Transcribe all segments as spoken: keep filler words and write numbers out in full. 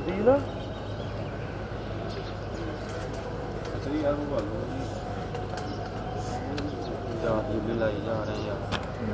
अदीला अच्छा यार वो वालों यार ये भी लाई जा रहे हैं यार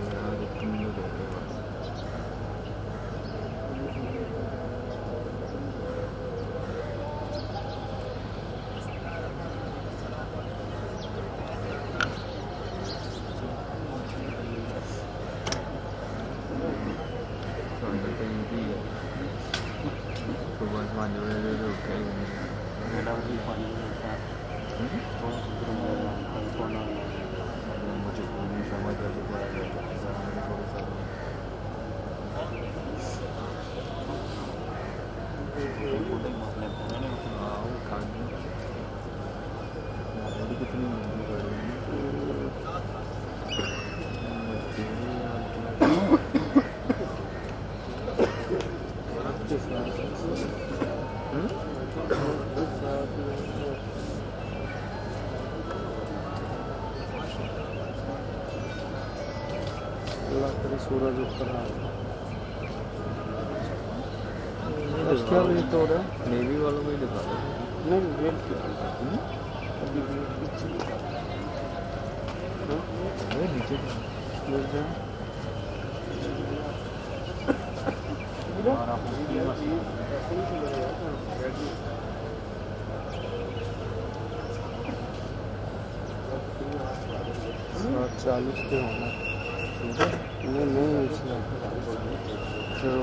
सूरज ऊपर आ क्या वेट हो रहा है नेवी वालों में दिखा रहा है नहीं वेट अभी पीछे नीचे मिल जाए चालीस पे होना नहीं नहीं इसमें चलो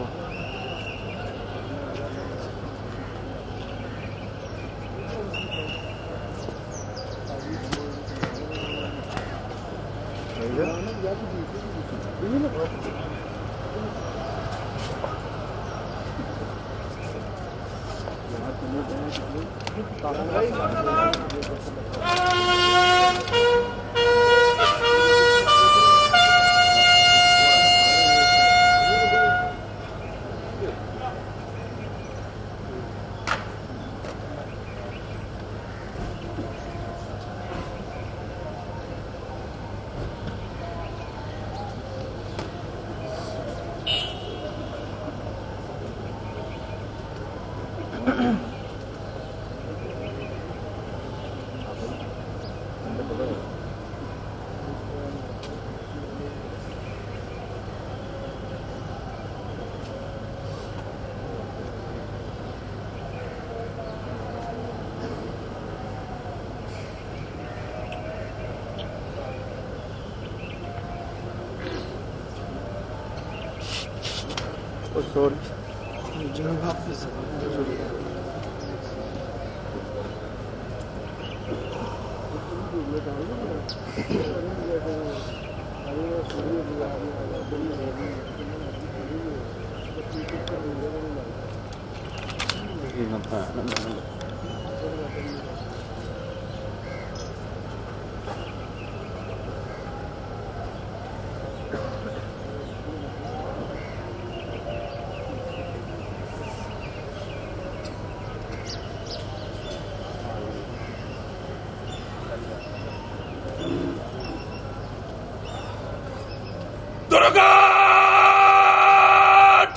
sorry. Canım haklısın. Özür dilerim.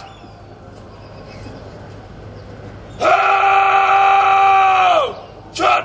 Cha!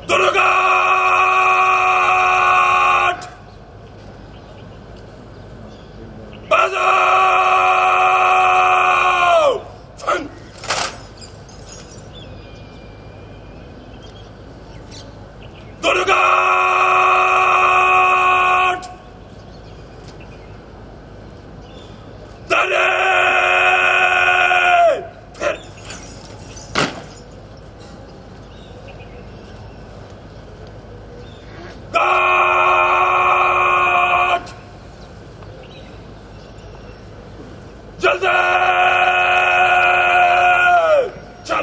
दुर्गाट बजाओ फन दुर्गाट तरे फिर गाट जल्दी चल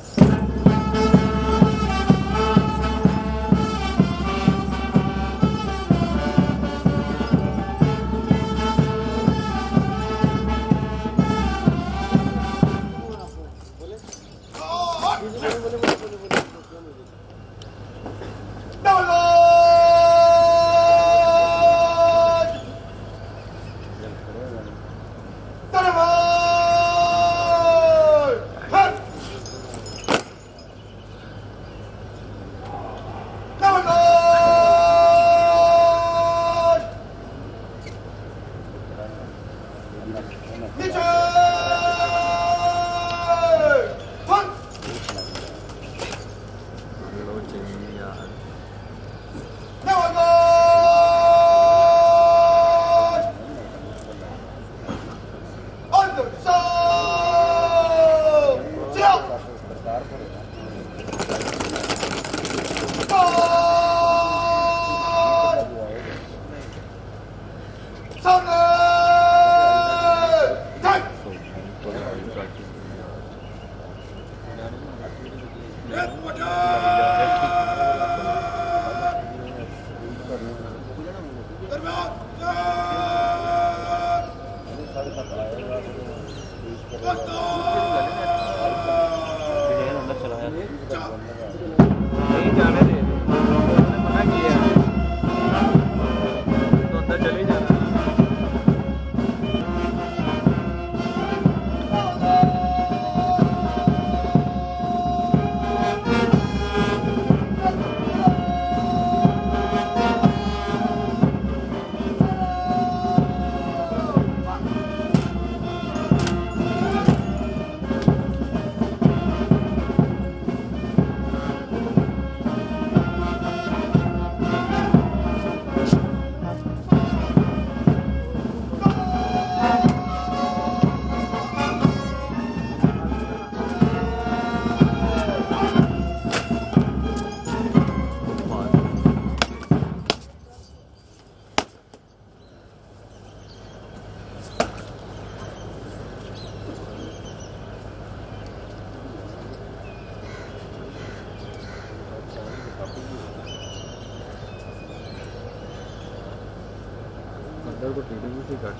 अंदर को टीवी से काट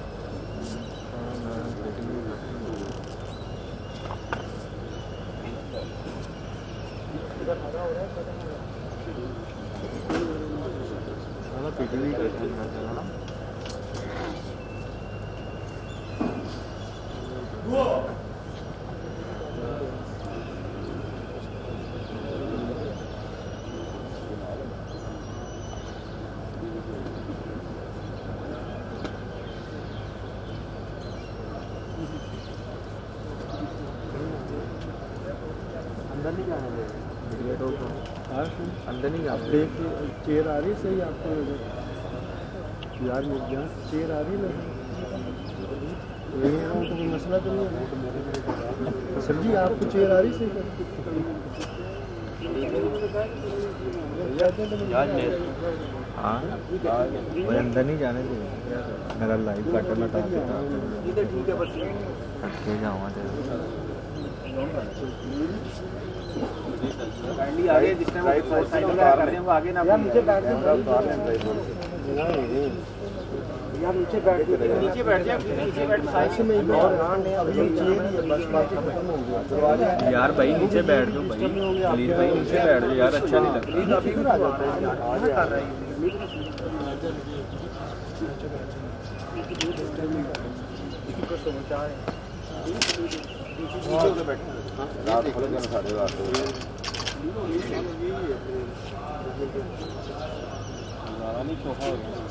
पीटीवी करते हैं अंदर नहीं जाने दे अंदर नहीं जाने देख चेयर आ रही सही आपको यार यहाँ चेयर आ रही है ना तो कोई मसला तो नहीं है सर जी आपको चेयर आ रही सही हाँ वो अंदर नहीं जाने दे मेरा लाइव कटना था ठीक है बस हटके जाऊँगा आगे जिस टाइम साइकिल कर रहे हैं वो आगे ना नीचे बैठ यार नीचे बैठ नीचे बैठ जा नीचे बैठ साइड से में और बस बात खत्म हो गया यार भाई नीचे बैठ जाओ भाई प्लीज भाई नीचे बैठ जाओ यार अच्छा नहीं लगता अभी भी आ जाता है यार कर रहा है को समझा है नीचे बैठ रात को साढ़े रात नहीं चोखा हो गया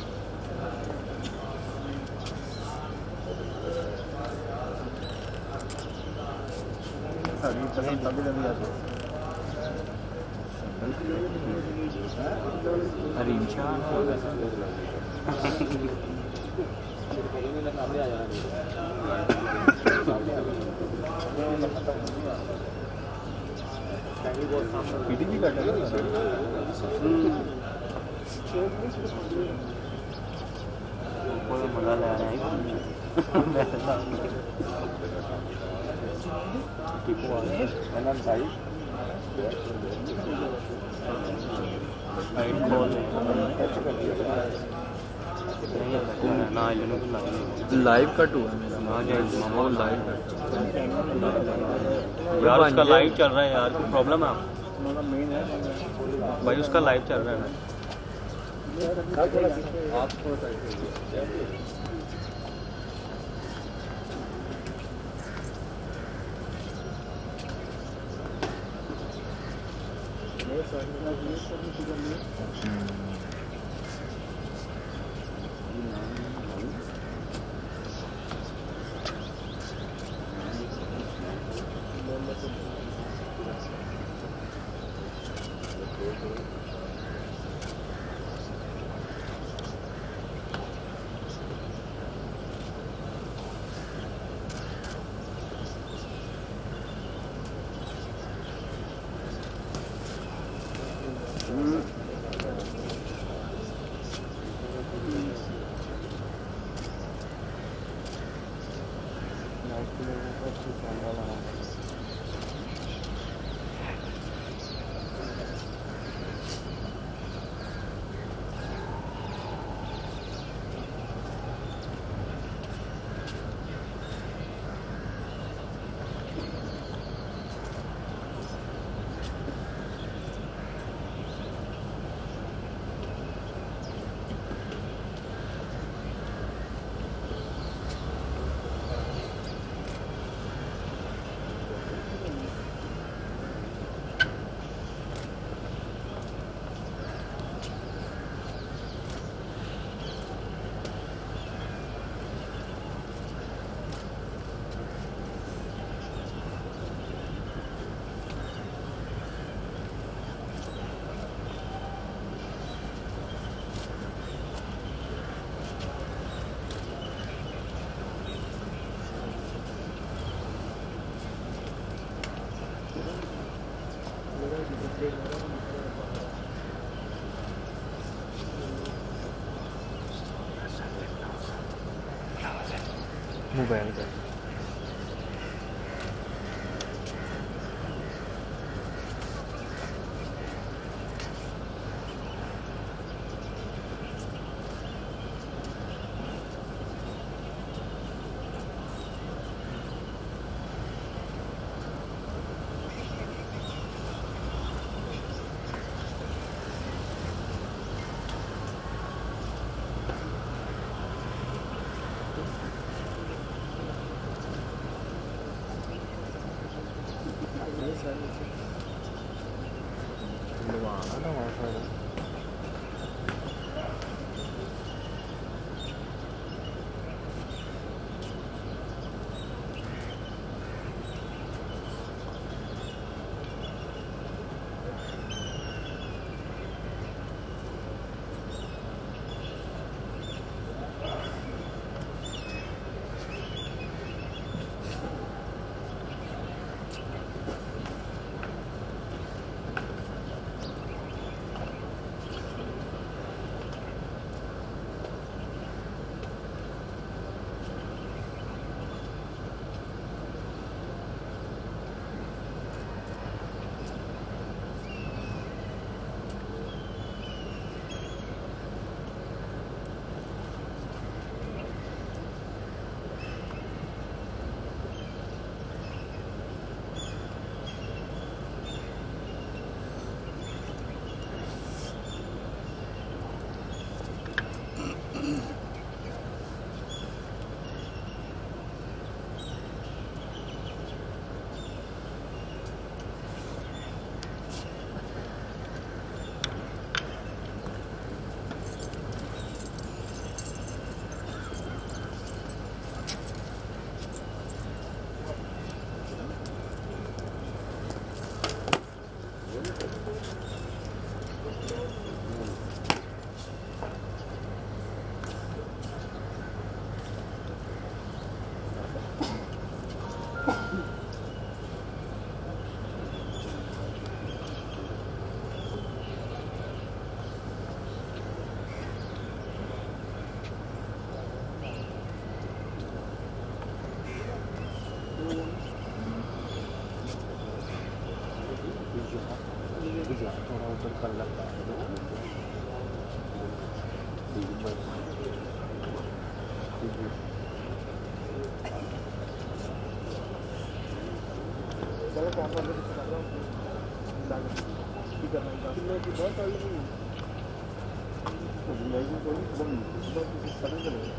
साड़ी पसंद कभी कभी आती हरीम शाह पीटी भी कट है मजा ले रहा है लाइव कट हुआ मेरा लाइव कट यार उसका लाइव चल रहा है यार कोई प्रॉब्लम है भाई उसका लाइव चल रहा है मोबाइल का थोड़ा ऊपर कर लगता है चलो कैमरा लेके चला रहा हूँ ठीक करना कितने की बहुत आई नहीं मैं भी कोई एकदम समझ नहीं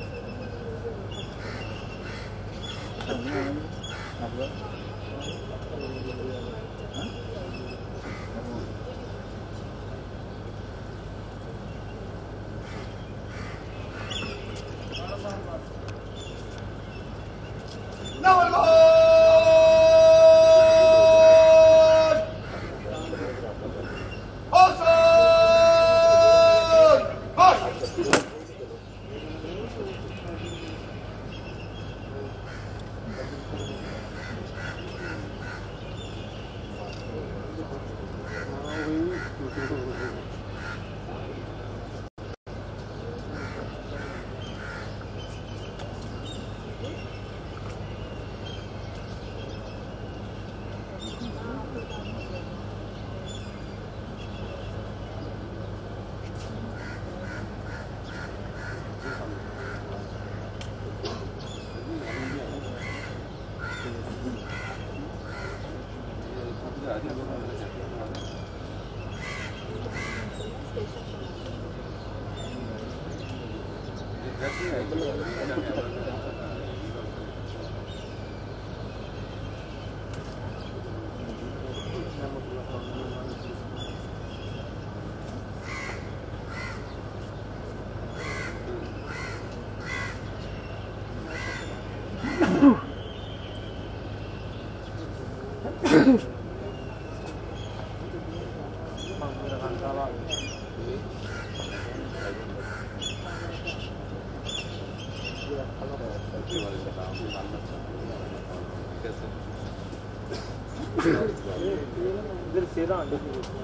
इधर सेरा अंडे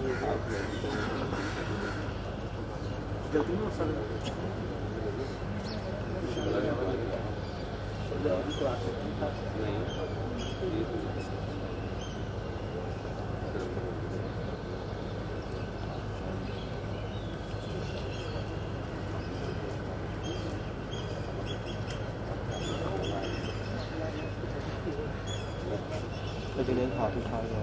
जल्दी नहीं हो सकता लेकिन हाथ उठा गया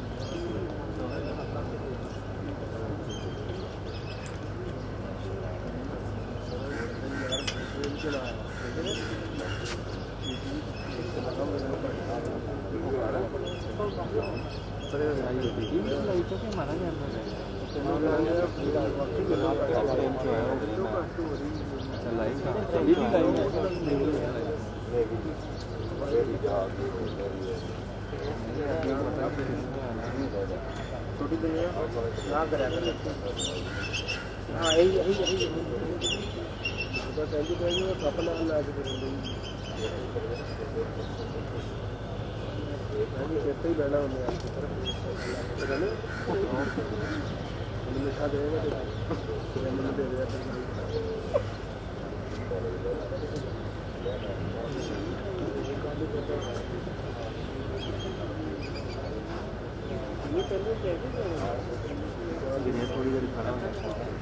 छोटी दुनिया ना करा हाँ यही यही यही तो पहली पहली वो कपल अल्लाह के करेंगे मैं कहते ही बैठा हूँ मैं आपकी तरफ पता नहीं हमने लिखा देगा तो हमने दे दिया ये पहले कैसे थोड़ी देर खड़ा है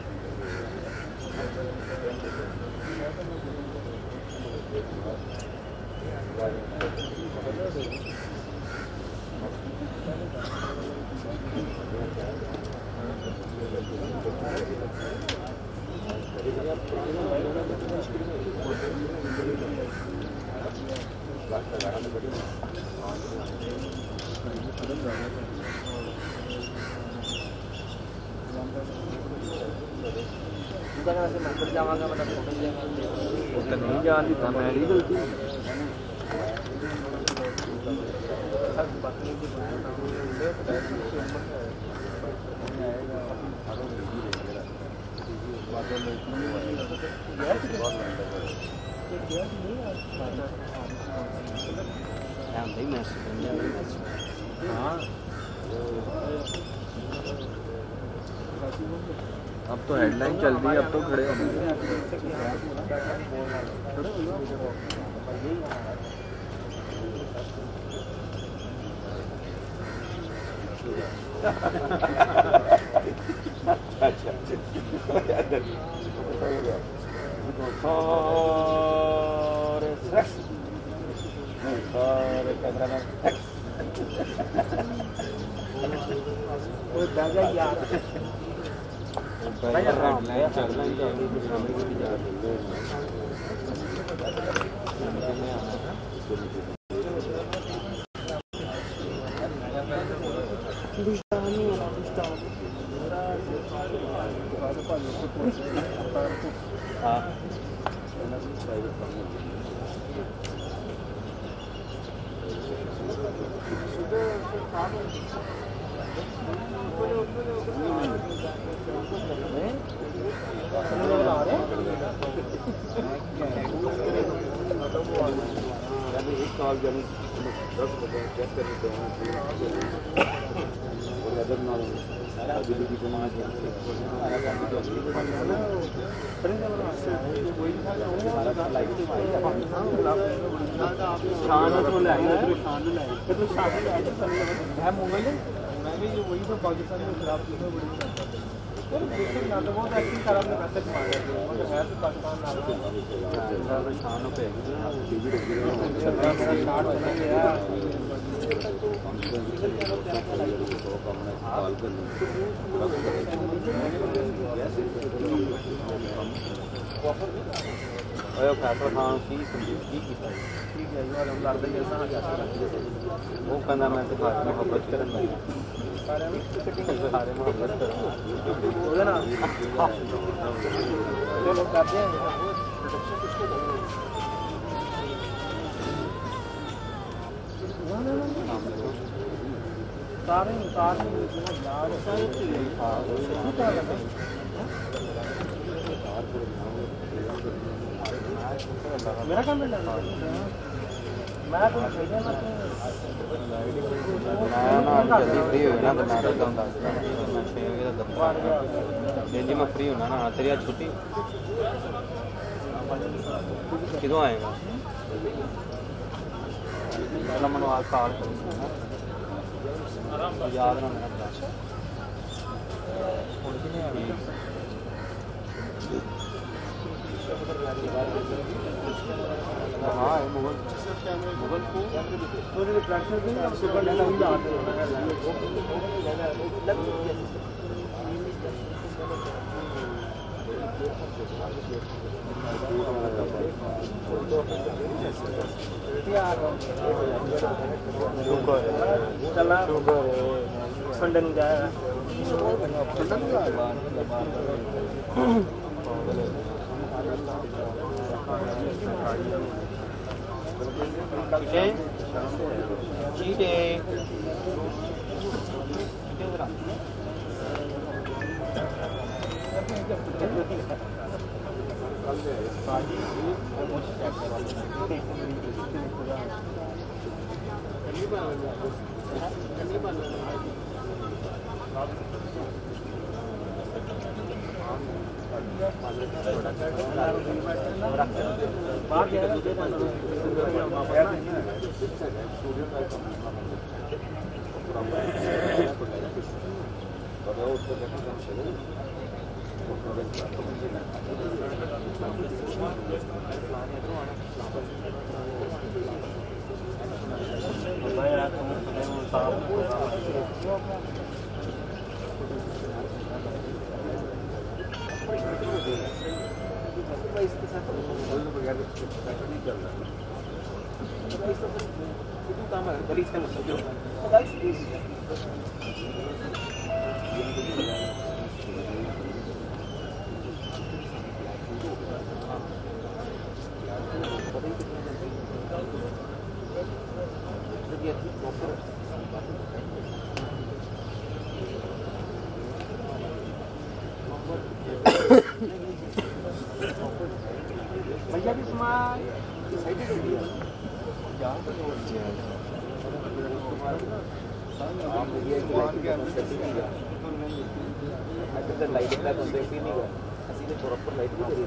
तो नहीं जान था मैं नहीं गलती हाँ अब तो हेडलाइन चल रही है, अब तो खड़े होंगे। अच्छा सारे सेक्स सारे कैमरामैन सेक्स वो दादा यार भाई लाइन चल रही है बुश्तानी वाला बुश्तानी हाँ एक कॉल जब दस बजे चेक करने के और अदर ना अभी भी समाज है हमारा काम तो असली को शान तो ले आया शान ले आया तो शान ले आया है मुंबई में मैं भी ये वही तो पाकिस्तान में खराब चीजें बड़ी और दूसरे ना तो बहुत एक्टिंग खराब ने पैसे कमा रहे थे और है तो पाकिस्तान ना है शान पे टीवी देख रहे हैं छत्तीस से साठ बना गया कॉल कर ओए फैसला खान की संदीप की कीता ठीक है यार हम लड़दे जैसा आ जा वो कहना मैं तो खास मोहब्बत करन लगा सारे मोहब्बत कर बोले ना चलो करते हैं सारे सारे यार सारे मेरा काम है मैं तो चाहिए ना मैं ना जल्दी फ्री हो ना तो मैं रहता हूँ दस मैं छः बजे तक दफ्तर जल्दी मैं फ्री होना ना तेरी आज छुट्टी कितों आएगा पहला मैं आज कॉल करूँगा याद ना मेरा हाँ मुगल मुगल को तो रिफ्लेक्शन भी सुपर लेना ही आते हैं चला संडे नहीं जाएगा चीटे भैया भी समाज लाइट का तो देखी नहीं गया असली में थोड़ा पर लाइट भी करी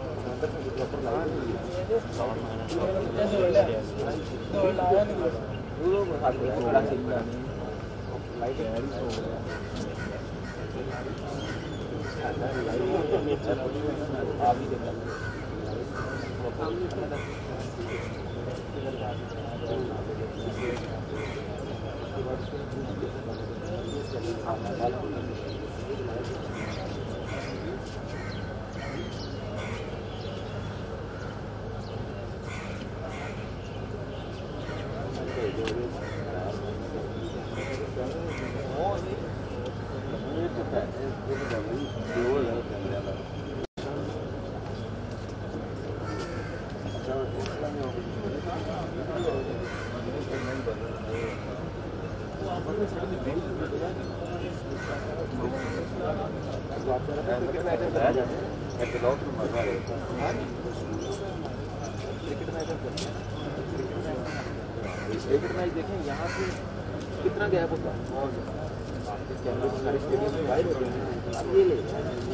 अंदर से थोड़ा पर लाइट क्रिकेट मैच देखें यहाँ से कितना गैप होता है कैमरे में सारे स्टेडियम में वाइड होते हैं अब ये ले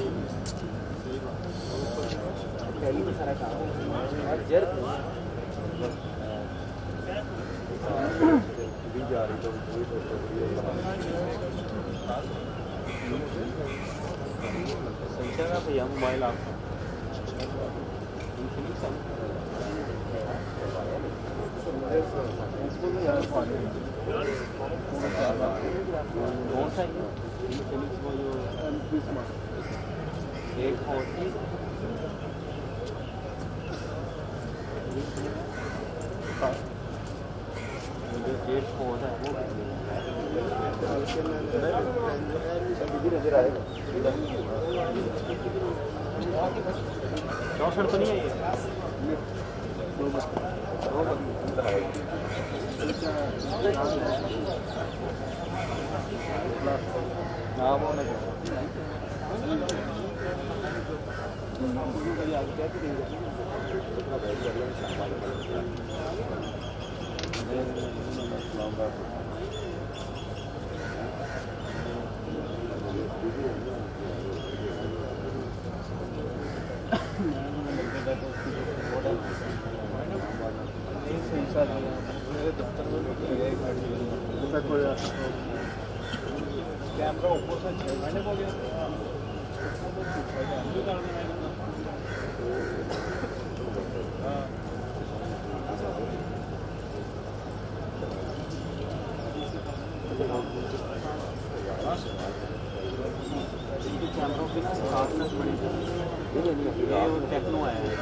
पहली में सारा काम और जर भी जा रही तो संख्या का भैया मोबाइल आपका कौन सा एक फोर्टी जो जेट फोन है वो नजर आएगा चौसठ तो नहीं है ये नाम होना चाहिए कैमरा ऊपर से छः महीने हो गया कैमरों की खासनेस बड़ी ये टेक्नो आया है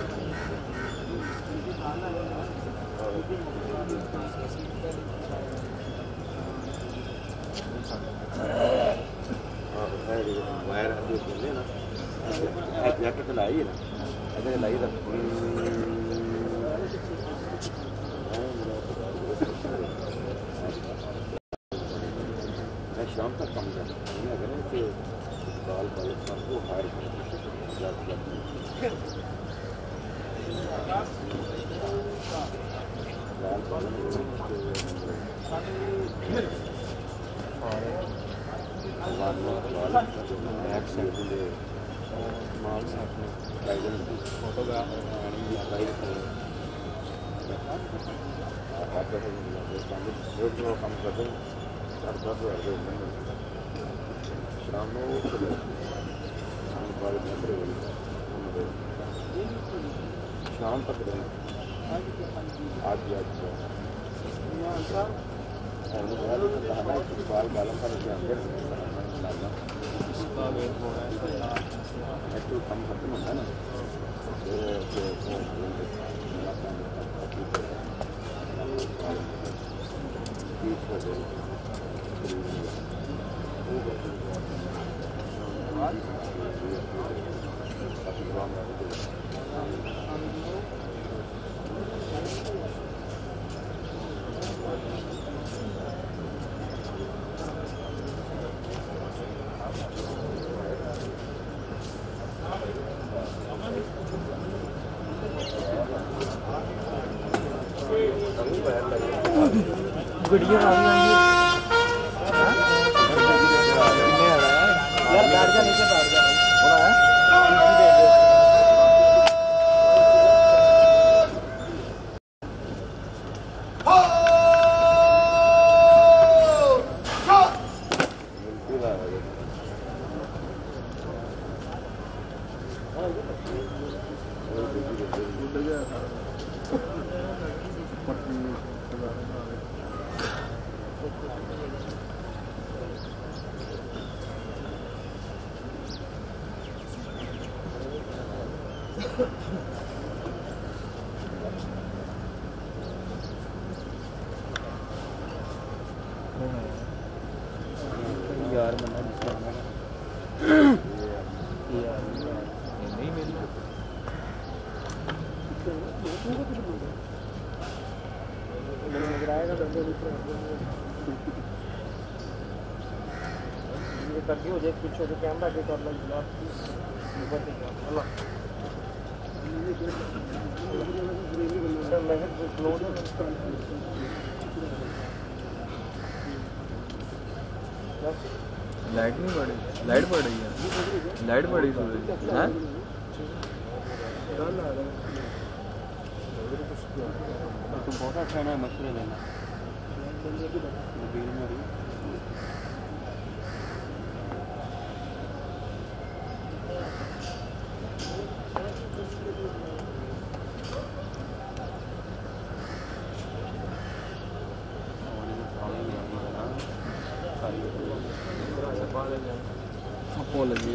वायर अभी बोले ना जैकेट लाई ना अगर लाई तो मैं शाम तक कम कर अगर कि बाल बाल को हायर फोटोग्राफर काम करते हैं शाम शाम तक रहे आज भी आज बाल बालों का इसका वेट हो रहा है तो कम खत्म होता है ना वीडियो आ रही है यार बैठ जा नीचे बैठ जा हो रहा है गिराएगा तो ये करके हो जाए पीछे से कैमरा के कर लो ऊपर से हेलो मैं क्लोज लाइट नहीं पड़ी लाइट पड़ रही है लाइट पड़ी सूरज हैं तो बहुत अच्छा है मशवरे देना Apology.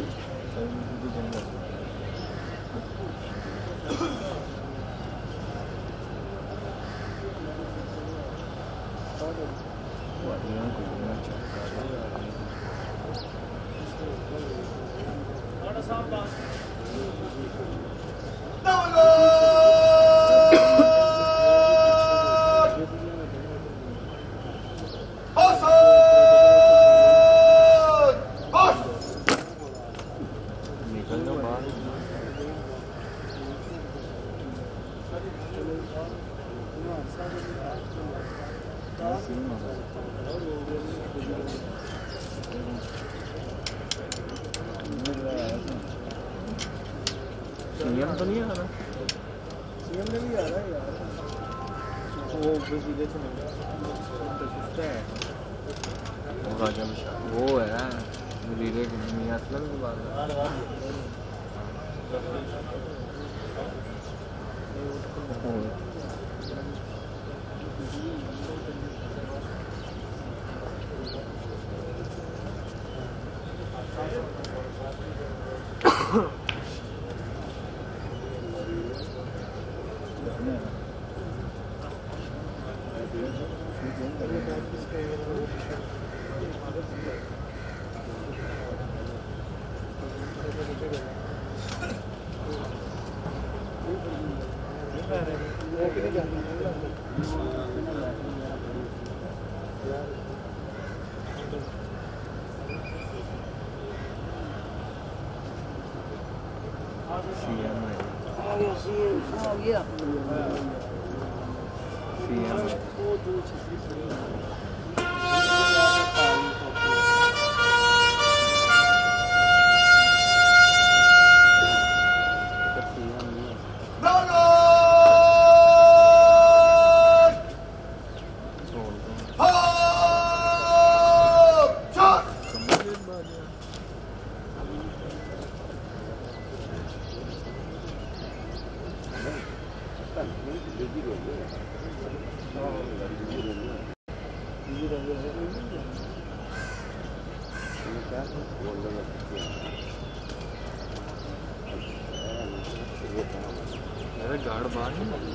सीएम तो नहीं आ रहा सीएम ने भी आ रहा है यार वो सीधे से वो राजा वो है रीरे की असलम की बात है अरे गाड़ बाहर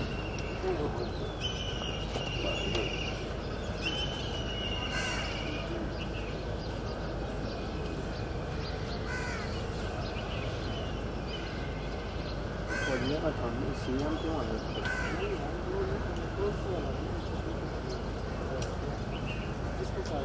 सीएम क्यों आ गया किसके साथ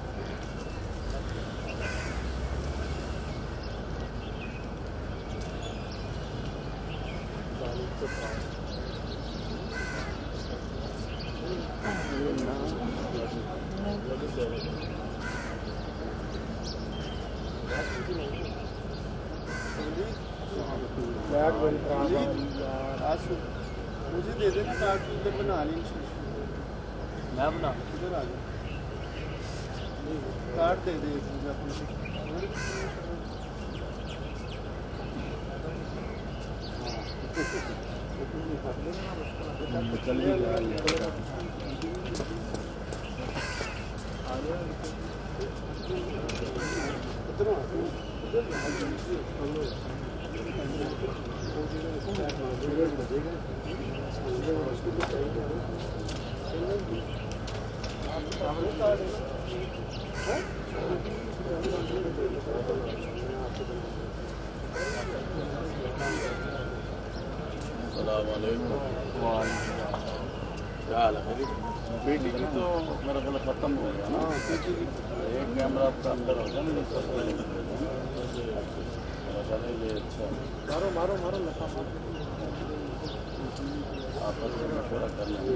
मुझे दे देना कार्ड उधर बना ली मैं बना इधर आ जा कार्ड दे दे मुझे अपने चल ही जा रही है क्या हाल है मेरी बेटी की तो मेरा ख्याल खत्म हो गया ना एक कैमरा आपका अंदर हो गया मेरे साथ ये अच्छा मारो मारो मारो लफा मारो आपस में मशवरा कर लेंगे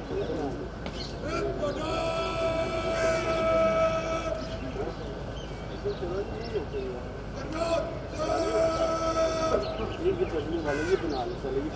ये चटनी वाले ये बना लो चलेगी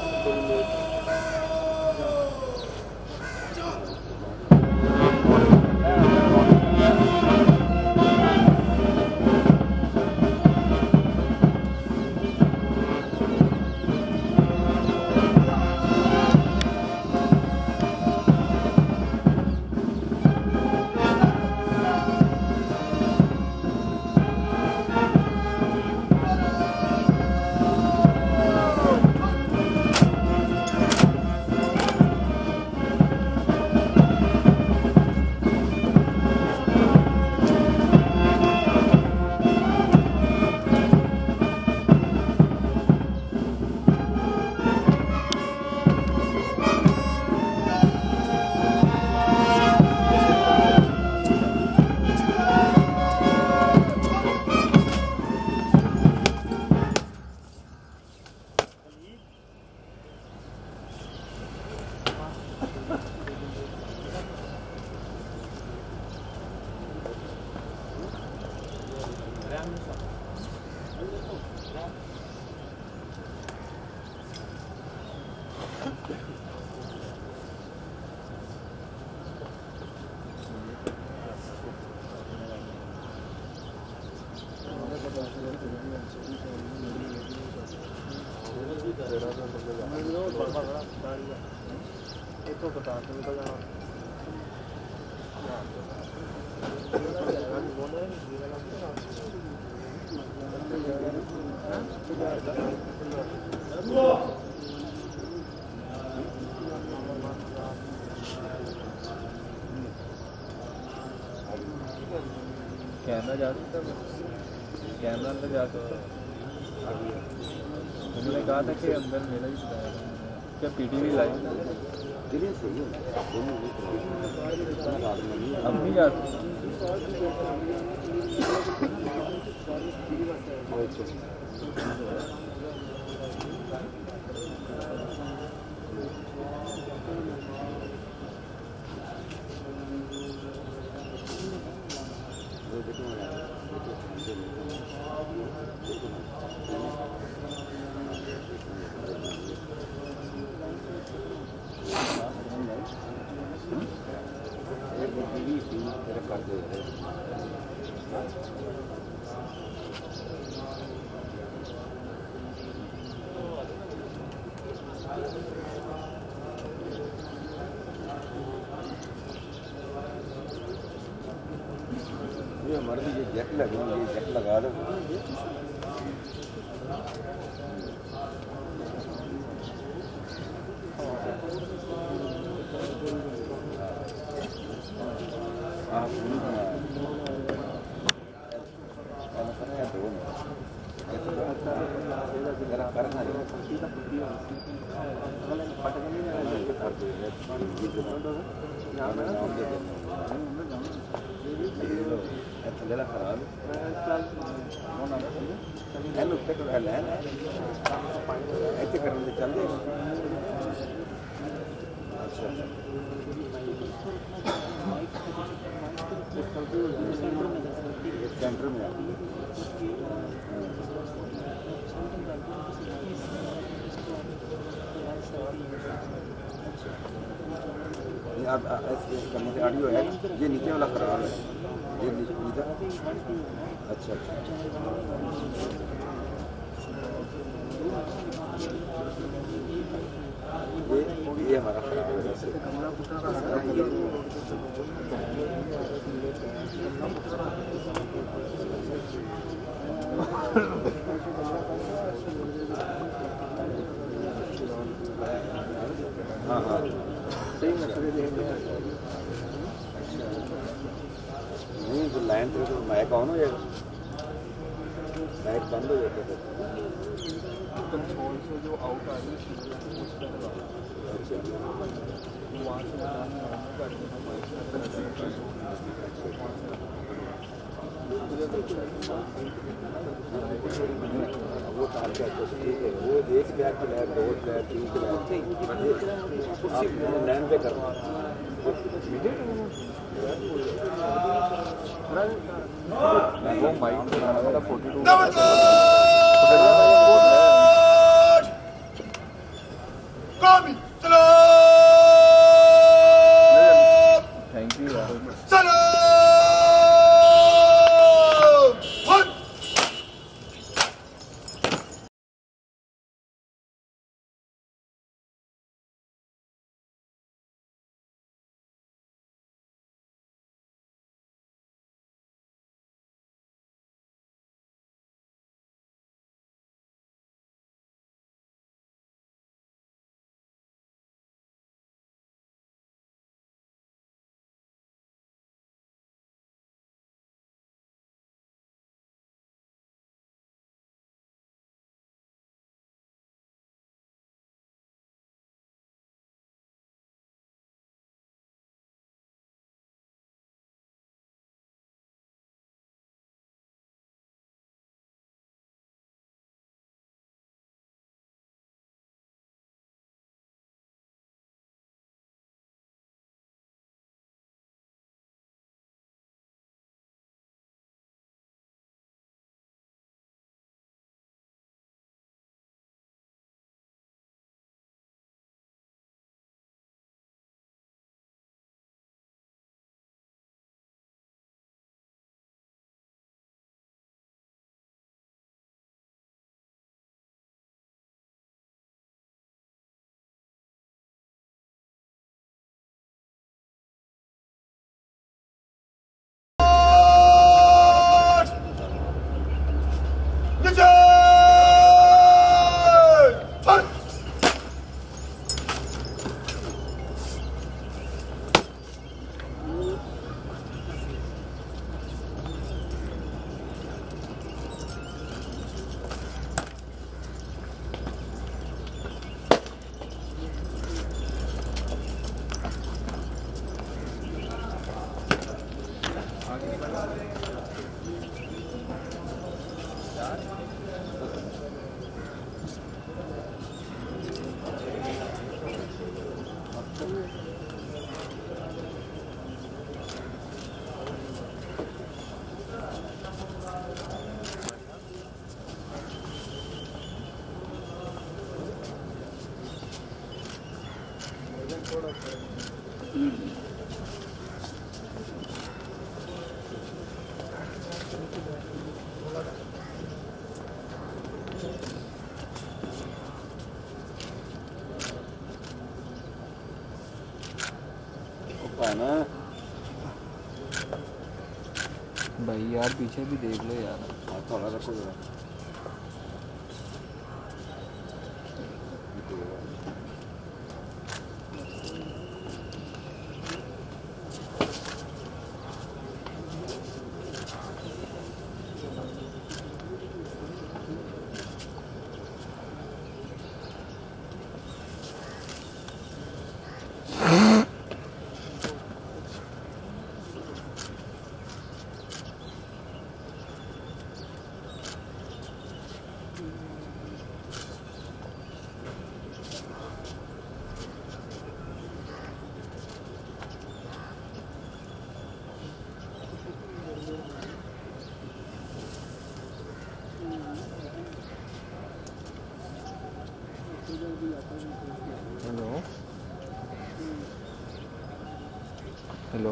तो बता दो निकल जाना कैमरा जा सकता है कैमरा अंदर जा सकता है उन्होंने कहा था कि अंदर मेरा ही बताया था क्या पीटीवी लाइव अब नहीं जा सकते ये हमारे लिए जैक लगे ये जैक लगा दो थल्ले खराब उत्ते लैन इतने करने चलते अच्छा सेंटर में आप ऐसे करने से ऑडियो है ये नीचे वाला खराब है ये इधर अच्छा अच्छा ये ये हमारा खराब है वैसे हाँ हाँ नहीं तो लाइन तो मैक ऑन हो जाएगा मैक बंद हो जाता है कंट्रोल से जो आउट आ रही है उस पर वो तार का ठीक है, वो एक बैग की लैब, दो लैब, तीन की लैब, आप लैंड पे करना वो माइक बनाना वाला फोर्टी टू थैंक यू यार भाई यार पीछे भी देख लो यार थोड़ा रखो जरा हेलो हेलो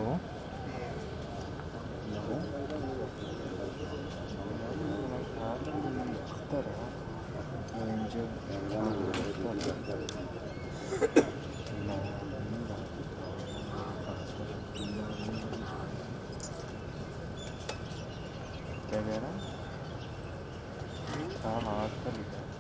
क्या कह रहा है? हाँ हाँ आपका लिखा है।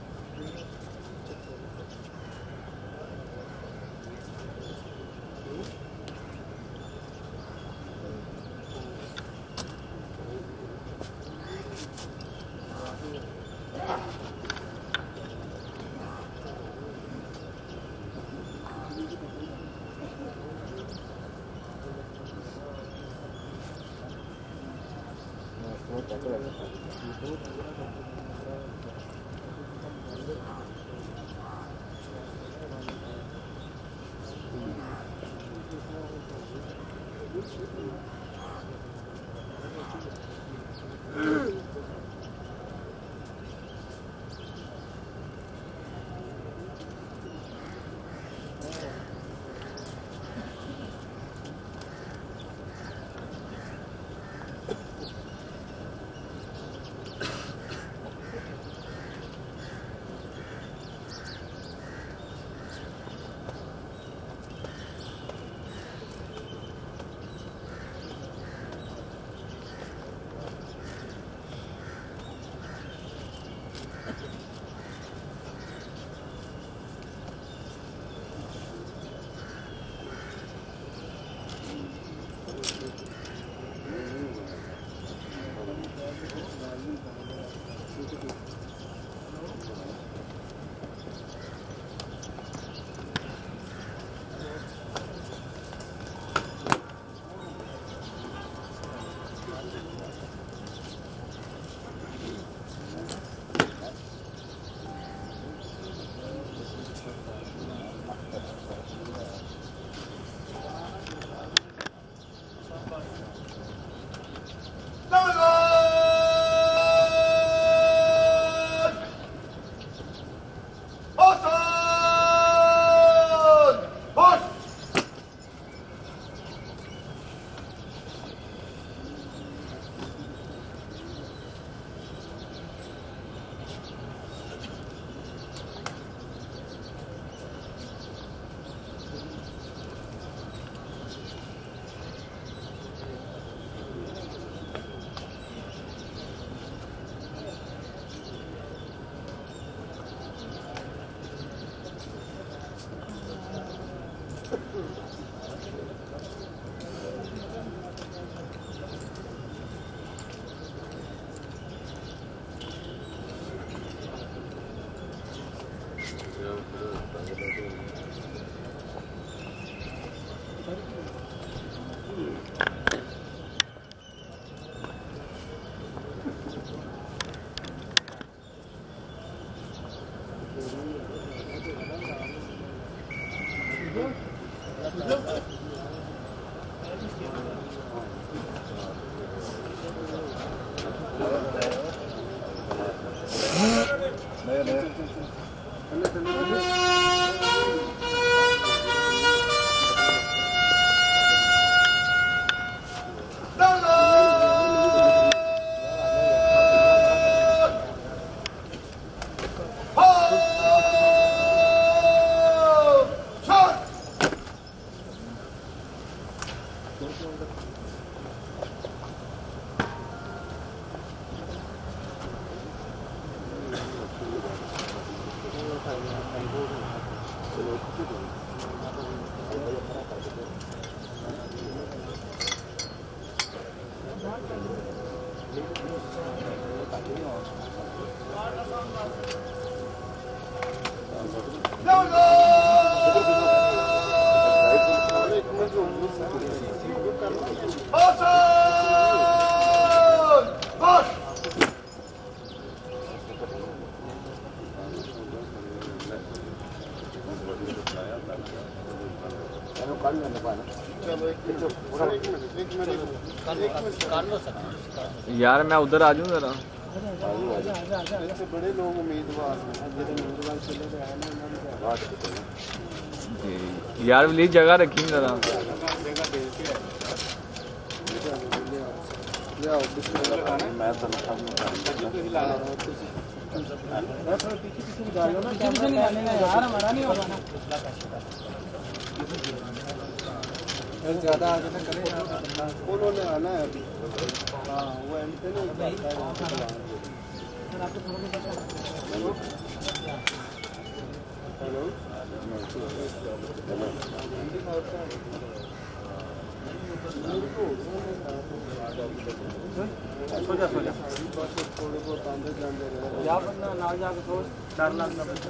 यार मैं उधर आ जाऊँ जरा। बड़े लोग उम्मीदवार यार प्लीज जगह रखी जरा। ज्यादा आगे ना करें, उन्होंने आना है अभी। हाँ वो एम पे नहीं हेलो सोचा सोचा थोड़े बहुत आंदे जाते रहे या बंदा ना जाके तो डर लगना बच्चा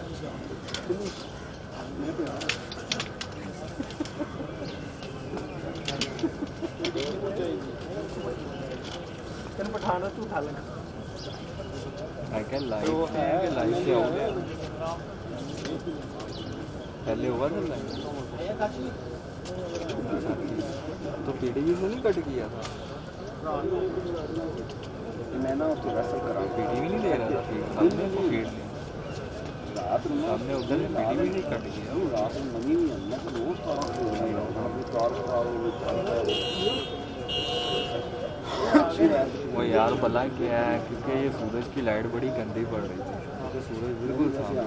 तेन खाना तू खा लेना। मैं क्या लाइव थे कि लाइव से हो गया पहले हुआ था लाइव तो पीडीवी से नहीं कट किया था मैं ना उसको रेसल करा पीडीवी नहीं दे रहा था फीड हमने तो फीड ली रात में हमने उधर से पीडीवी नहीं कट किया रात में मनी नहीं है तो रोज तार वो यार भला क्या है क्योंकि ये सूरज की लाइट बड़ी गंदी पड़ रही थी तो सूरज बिल्कुल सामने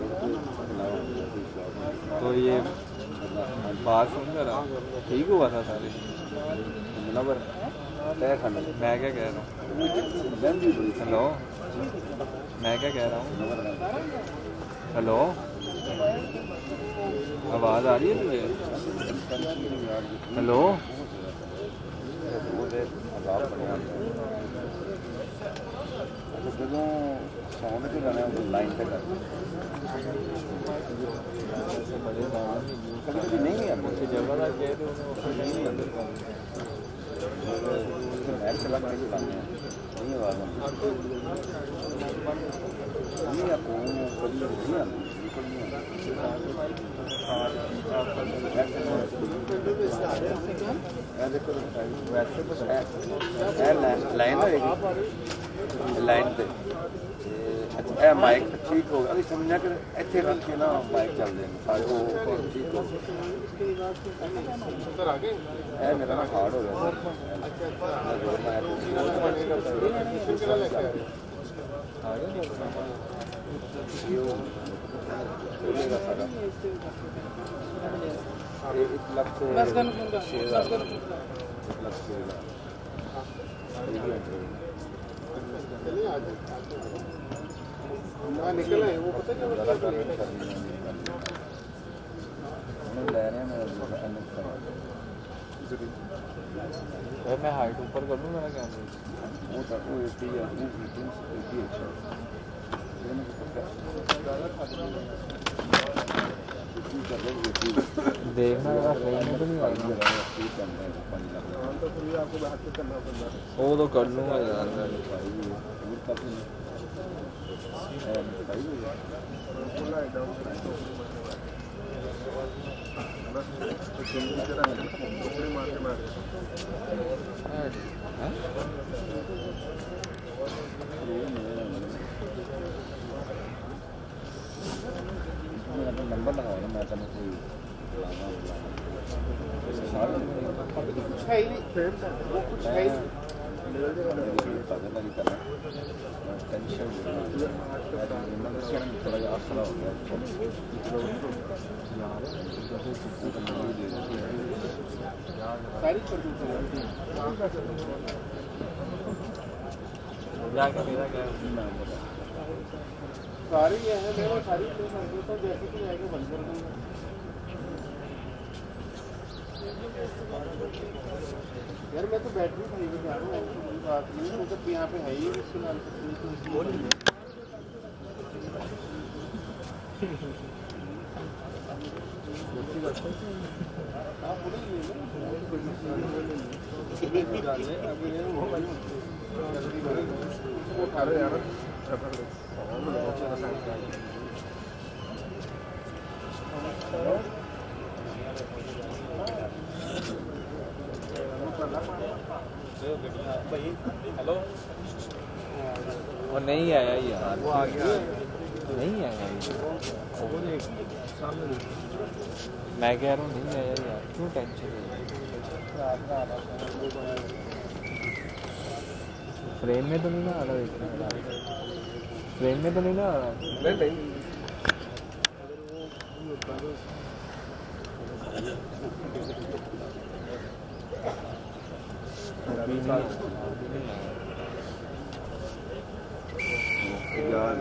तो ये बात सुन कर ठीक हुआ था सारे नंबर तय खाना मैं क्या कह रहा हूँ हेलो मैं क्या कह रहा हूँ हेलो आवाज़ आ रही है तुझे हेलो ਜਦੋਂ ਸੌਣ ਤੇ ਜਾਣਾ ਉਹ ਲਾਈਨ ਤੇ ਕਰ ਕਦੇ ਨਹੀਂ ਆਉਂਦੇ जगह का कह दो ਨਹੀਂ ਆਉਂਦੇ ਮੈਂ ਚਲਾ ਕੇ ਜਾਣਾ ਨਹੀਂ ਆਵਾਜ਼ ਨਹੀਂ ਆ ਕੋ ਕਦੀ ਨਹੀਂ ਆਉਂਦੀ ਵੈਸੇ ਤਾਂ ਲਾਈਨ ਹੋਏਗੀ ਲਾਈਨ ਤੇ ਇਹ ਮਾਈਕ ਠੀਕ ਹੋ ਗਿਆ ਅਸੀਂ ਸਮਝਿਆ ਕਿ ਇੱਥੇ ਰੱਖ ਕੇ ਨਾ ਮਾਈਕ ਚੱਲਦੇ ਨੇ ਸਾਰੇ ਉਹ ਠੀਕ ਹੋ ਉੱਧਰ ਆ ਗਏ ਇਹ ਮੇਰਾ ਨਾ ਹਾਰਡ ਹੋ ਗਿਆ एक लाख से एक लाख से निकल है वो पता क्या ले रहे हैं मैं हाइट ऊपर कर लूँ मेरा कैमरा वो तो वो एटी है वो एटी अच्छा देखना जरा फ्रेम में तो नहीं आएगा वो तो कर लूँगा यार नंबर लगाओ ना मैं तेन कोई कुछ है ही नहीं वो कुछ है ही टेंशन थोड़ा आसरा हो गया जाके मेरा क्या सारी ये है मैं सारी तो जैसे कि आगे बंद कर दूंगा यार मैं तो बैटरी खरीद के आ रहा हूँ कोई बात नहीं मतलब यहाँ पे है ही इसके नाम से हेलो वो नहीं आया यार वो आ गया नहीं आया मैं कह रहा हूँ नहीं आया यार क्यों टेंशन है फ्रेम में तो नहीं ना आ रहा देखना फ्रेम में तो नहीं ना आ रहा नहीं नहीं यार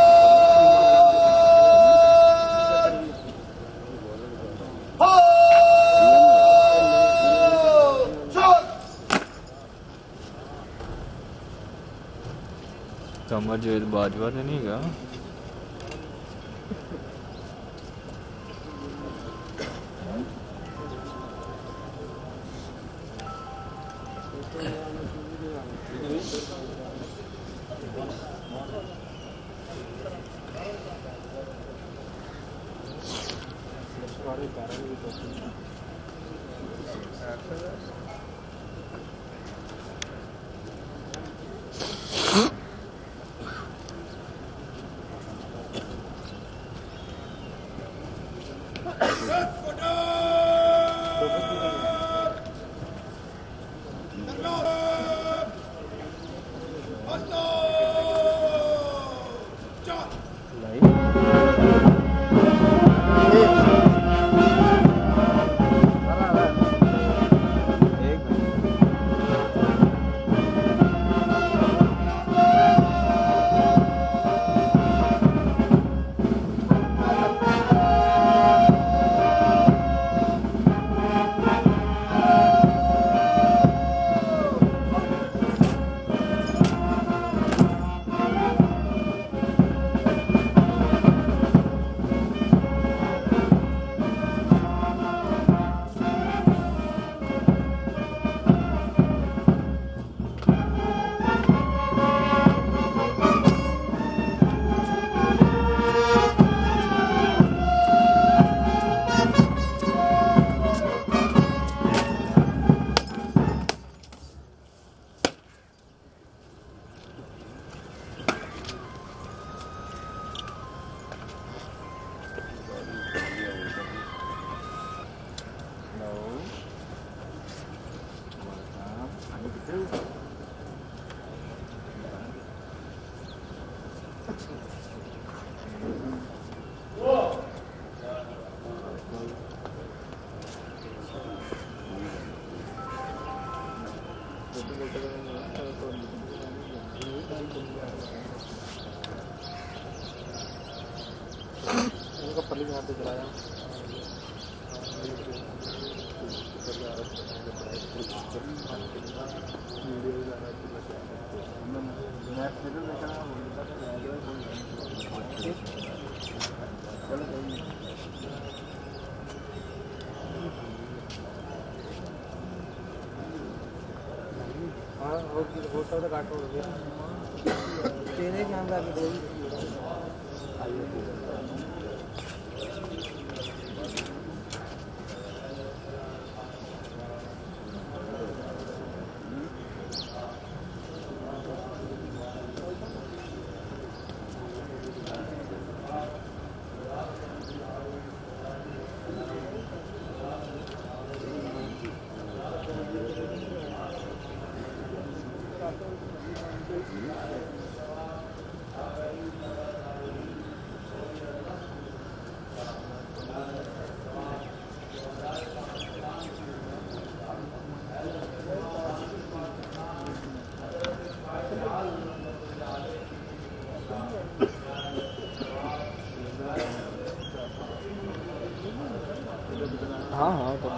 Oh! अमरजीत बाजवा तो नहीं गया हाँ हाँ तो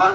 One.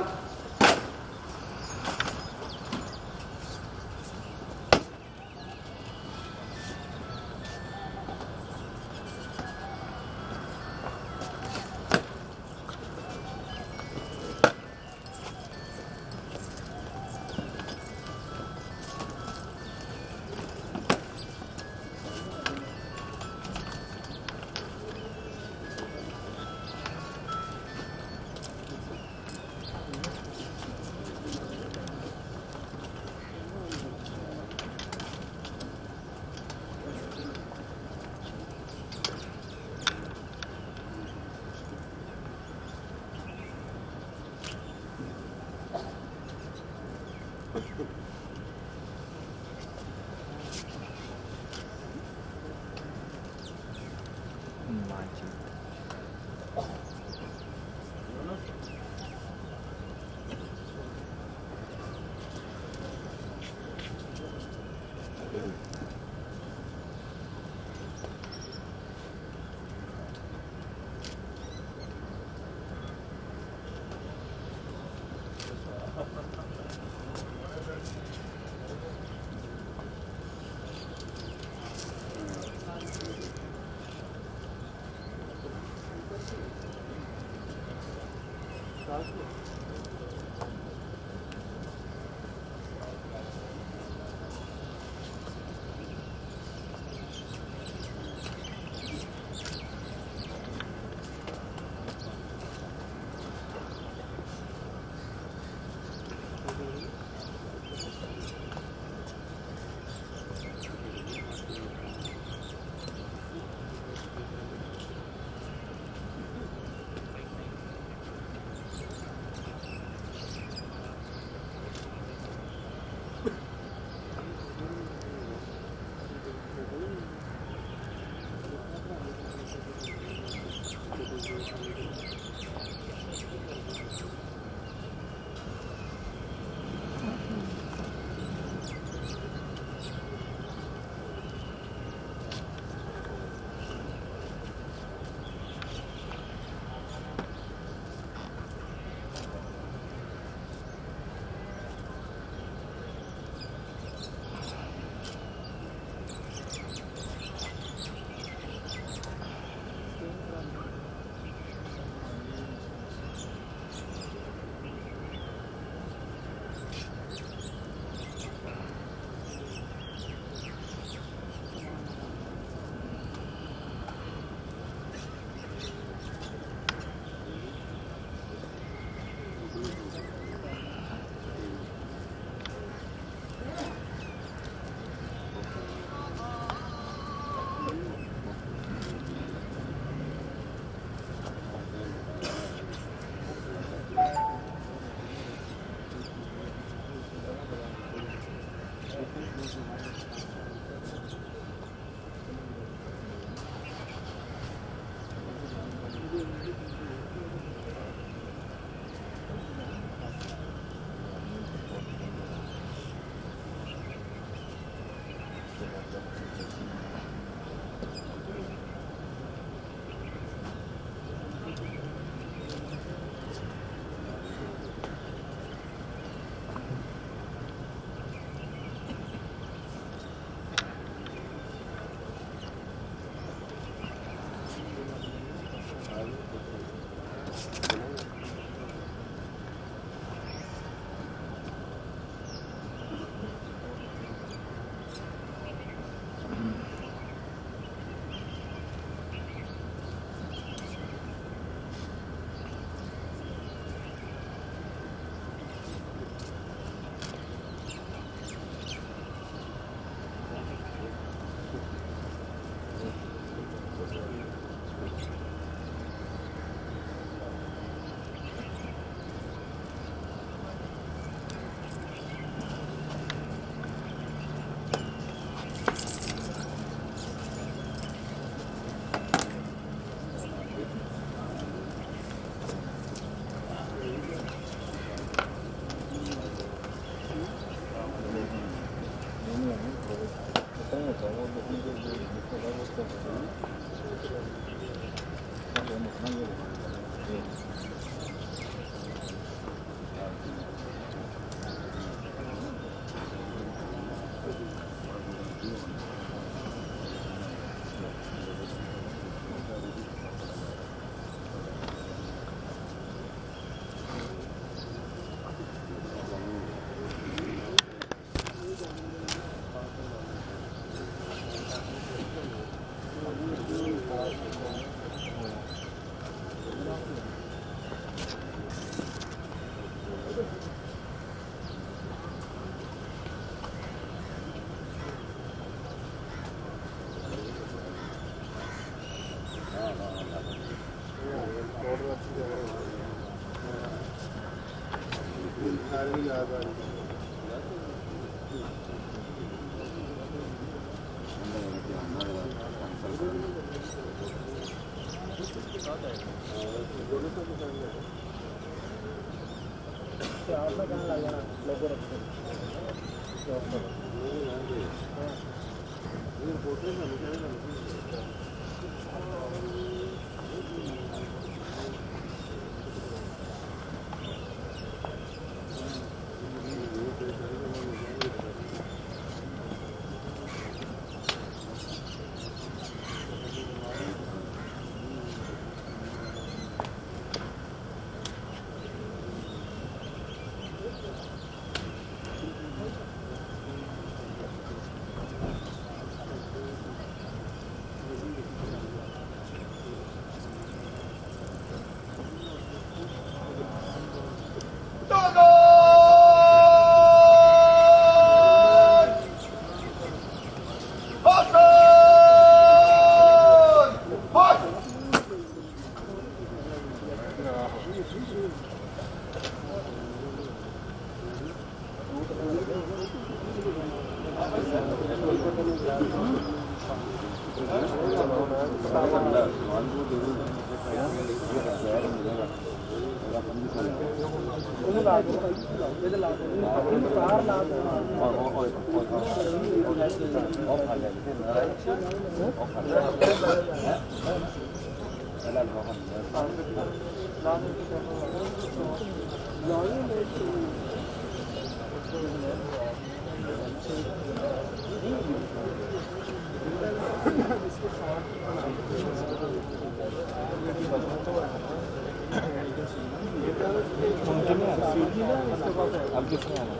अब किसने आना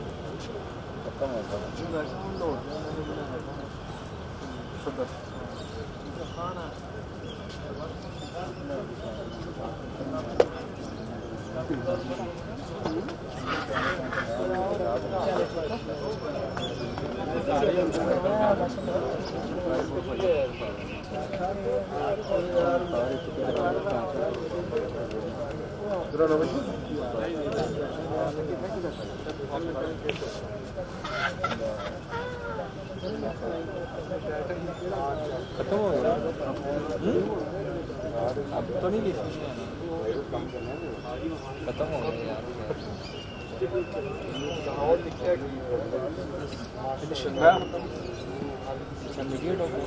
खत्म हो खत्म हो गया अब तो नहीं खत्म हो गया यार निगेट हो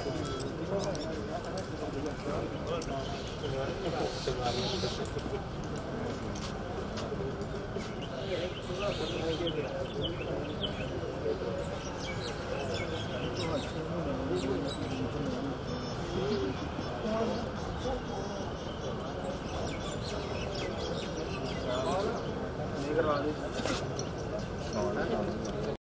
खराब